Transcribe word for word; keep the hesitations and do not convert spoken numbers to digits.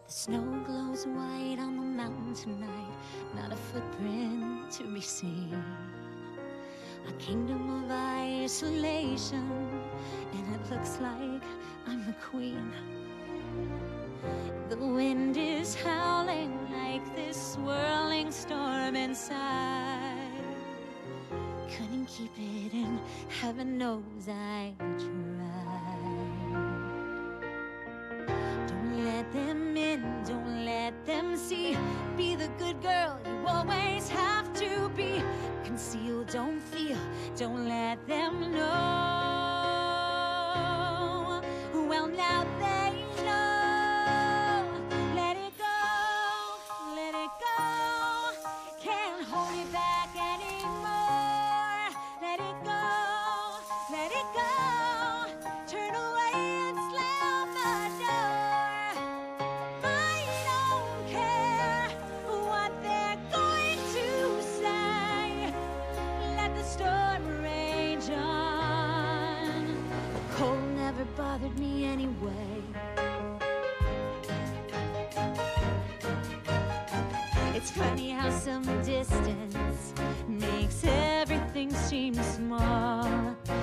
The snow glows white on the mountain tonight, not a footprint to be seen. A kingdom of isolation, and it looks like I'm the queen. The wind is howling like this swirling storm inside. Couldn't keep it in, heaven knows I tried. Don't let them in, don't let them see. Be the good girl you always have to be. Conceal, don't feel, don't let them know. Well, now they know. Let it go, let it go. Can't hold it back anymore. Let it go, let it go. Turn away and slam the door. I don't care what they're going to say. Let the storm rage on. The cold never bothered me anyway. It's funny how some distance makes everything seem small.